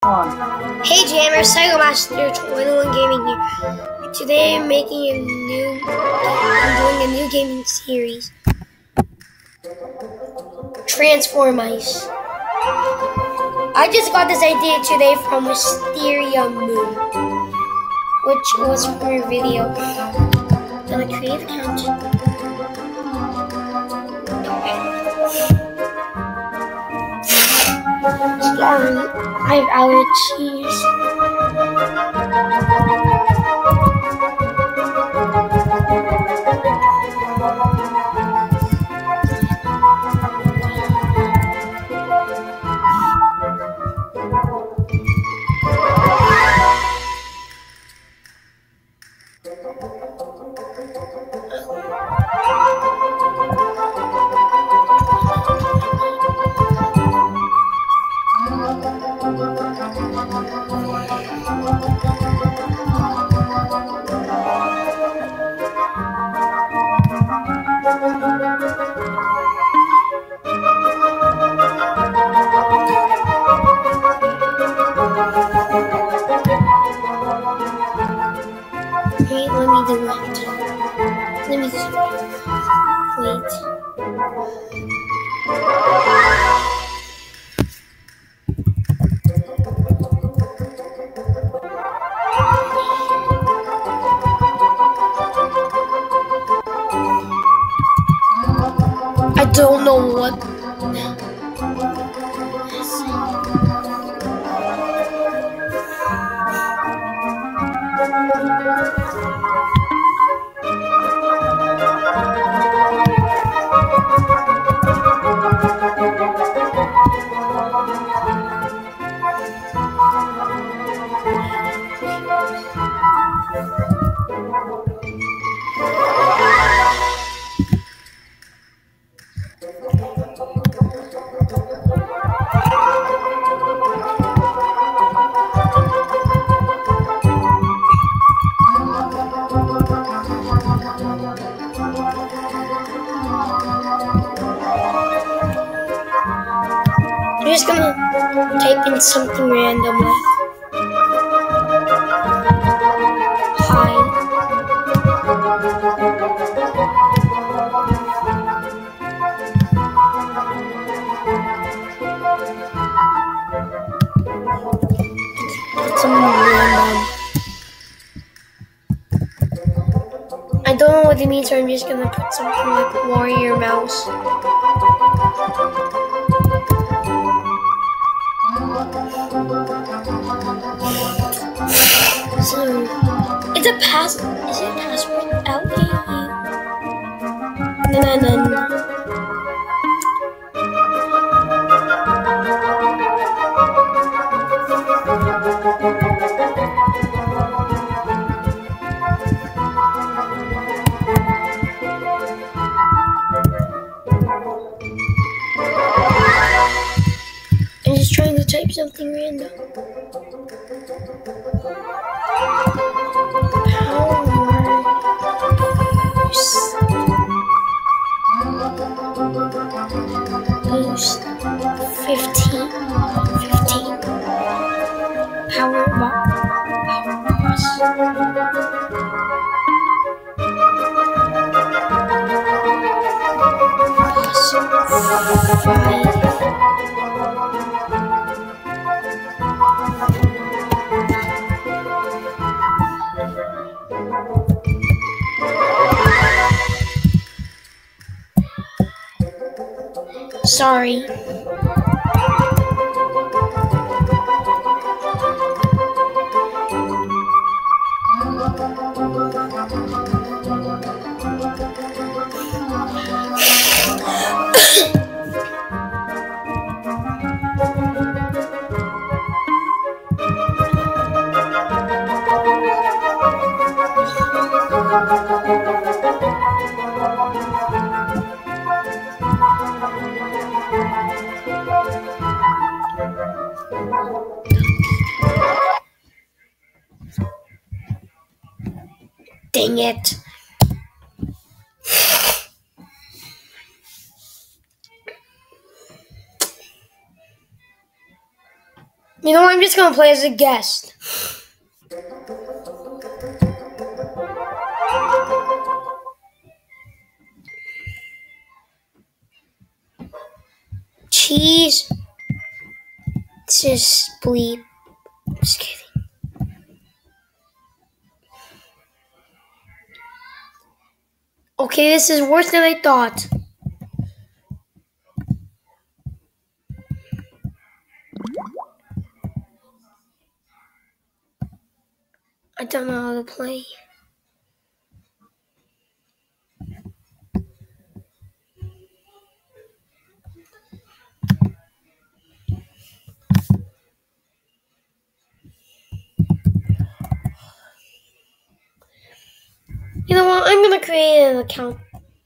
Hey Jammers, Psycho Master 21 Gaming here. Today I'm doing a new gaming series. Transformice. I just got this idea today from Wisteria Moon, which was from your video. Gonna create an account. Sorry, I have allergies. Wait, let me do it. Let me just wait. I don't know what. I'm just gonna type in something random like hi. Something random. I don't know what it means, so I'm just gonna put something like warrior mouse. So, is it password L-A-U? No. I'm just trying to type something random. Boost 15 power boss. Plus 5. Sorry. Dang it. You know, I'm just gonna play as a guest. Cheese. Just bleep. Just kidding. Okay, this is worse than I thought. I don't know how to play. You know what? I'm gonna create an account.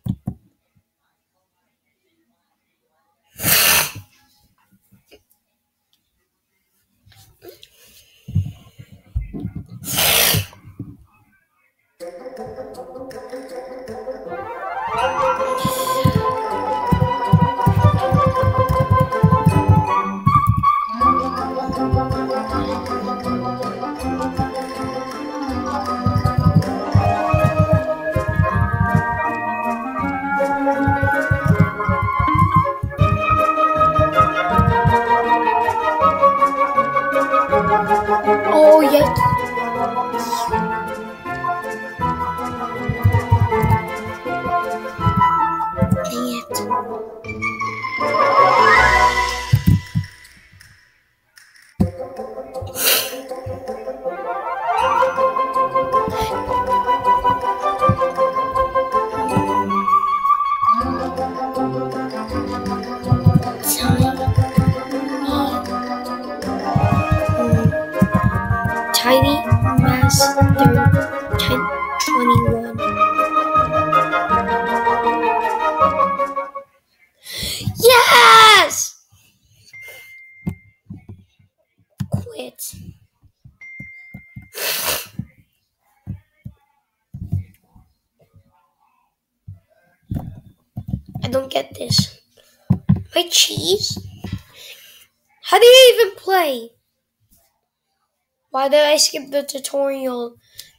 Oh, yes. Dang it. Tiny Master 1021. Yes! Quit. I don't get this. My cheese? How do you even play? Why did I skip the tutorial?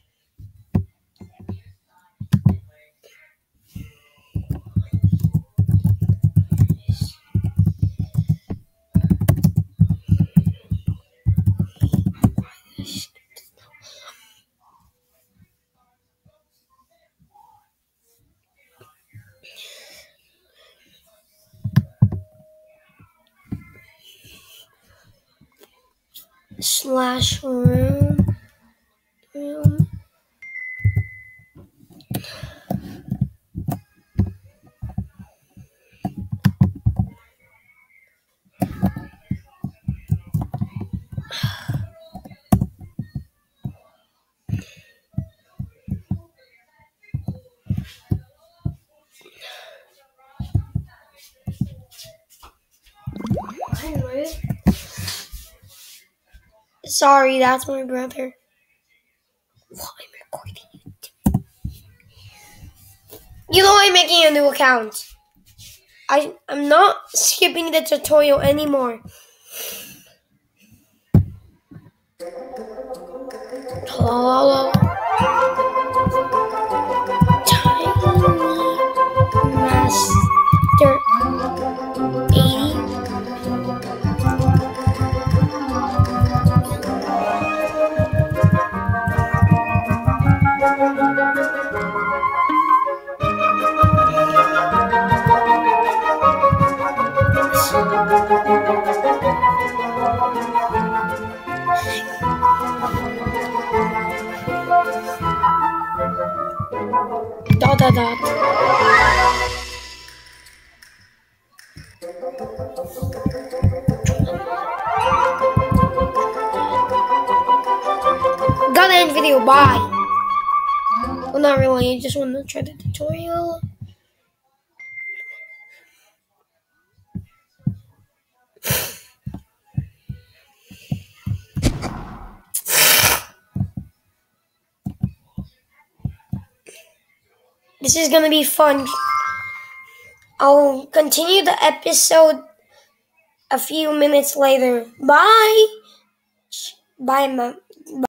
Slash room. Sorry, that's my brother. Well, I'm recording it. You know I'm making a new account. I'm not skipping the tutorial anymore. Hello. Tiny Master 80. Dot dot dot. Gotta end video. Bye. Well, not really. I just want to try the tutorial. This is gonna be fun. I'll continue the episode a few minutes later. Bye! Bye, Mom.